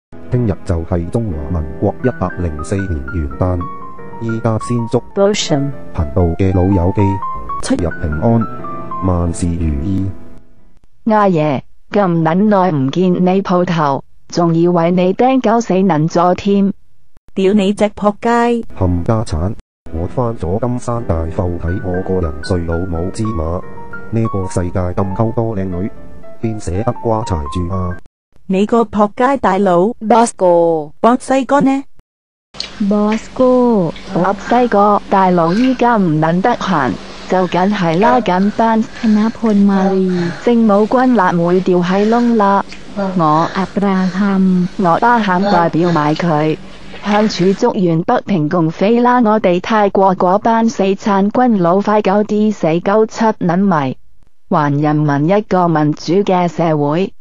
聽日就係中華民國104年元旦，依家先祝 Bosham 頻道嘅老友記7日平安，萬事如意。 阿爺，咁撚耐唔見你鋪頭，仲以為你釘狗死撚咗添。 屌你隻仆街！ 冚家鏟，我返咗金山大埠睇我個人睡老母之馬，呢個世界咁溝多靚女，邊捨得瓜柴住啊？ 你個仆街大佬 Bosco 博西哥呢？ Bosco 博西哥大佬依家唔撚得閒，就梗係拉緊班ธนพลมาลี政務軍辣妹掉喺窿啦。我阿布拉罕，我巴罕代表埋佢，向處祝願北平共匪啦！我哋泰國嗰班死殘軍佬快狗啲死鳩七撚迷，還人民一個民主嘅社會。